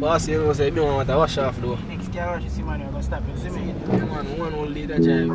boss, you know, say you don't want to wash off though. Next car wash, you see man, you're going to stop you, see me? One whole liter drive.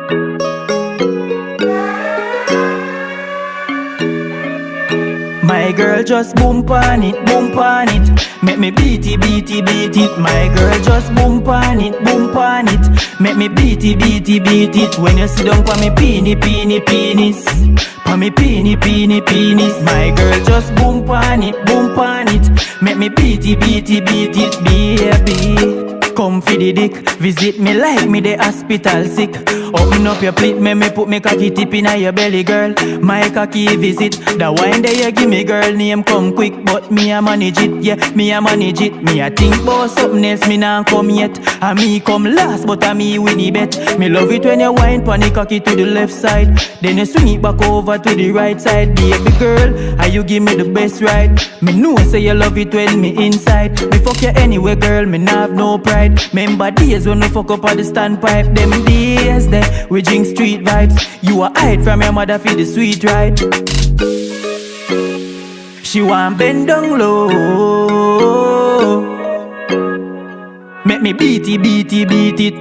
My girl just boom pan it, boom pan it. Make me beat it, beat it, beat it. My girl just boom pan it, boom pan it. Make me beat it, beat it, beat it. When you sit down for me peeny, peeny, penis. For me peeny, peeny, penis. My girl just boom pan it, boom pan it. Make me beat it, beat it, beat it, baby. Come for the dick, visit me like me the hospital sick. Open up your plate, make me put me cocky tip in your belly, girl. My cocky visit, the wine that you give me, girl, name come quick, but me a manage it, yeah, me a manage it. Me a think about something else, me nah come yet. And me come last, but a me win the bet. Me love it when you wine pon the cocky to the left side, then you swing it back over to the right side, baby girl. And you give me the best ride. Me know say you love it when me inside. Me fuck you anyway, girl, me nah have no pride. Remember days when we fuck up at the standpipe. Them days there, we drink street vibes. You a hide from your mother for the sweet ride. She want bend down low. Make me beat it, beat it, beat it.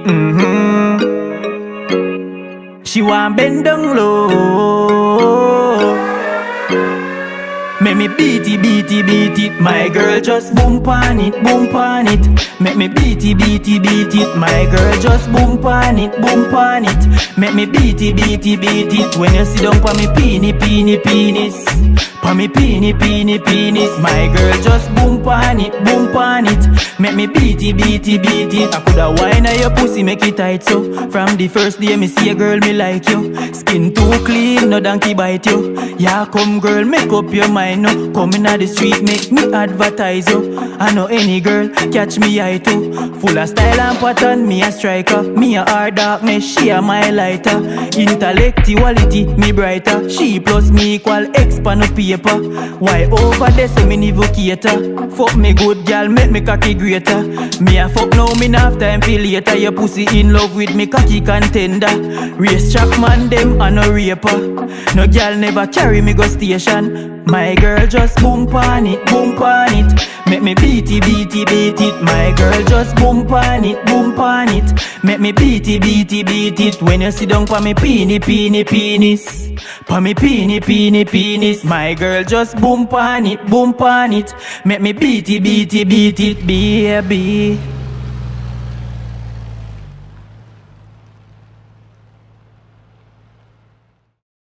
She want bend down low. Make me beat it, beat it, beat it. My girl just boom pan it, boom pan it. Make me beat it, beat it, beat it. My girl just boom pan it, boom pan it. Make me beat it, beat it, beat it. When you sit down for me peeny, peeny, penis. For me peeny, peeny, penis. My girl just boom pan it, boom pan it. Make me beat it, beat it, beat it. I coulda wine on your pussy, make it tight so. From the first day me see a girl, me like you. Skin too clean, no donkey bite you. Yeah, come girl, make up your mind no. Come inna the street, make me advertise you. I know any girl, catch me eye too. Full of style and pattern, me a striker. Me a hard darkness, she a my lighter. Intellectuality, me brighter. She plus me equal X pan no paper. Why over there say me need vocator? Fuck me good girl, make me cocky greater. Me a fuck now, me nah have time for later. Your pussy in love with me cocky contender. Race track man, them a no raper. No girl never carry me go station. My girl just boom pan it, boom pan it. Make me beat it, beat it, beat it. My girl just boom pan it, boom pan it. Make me beat it, beat it, beat it. When you sit down for me peeny, peeny, penis. For me peeny, peeny, penis. My girl just boom pan it, boom pan it. Make me beat it, beat it, beat it, baby.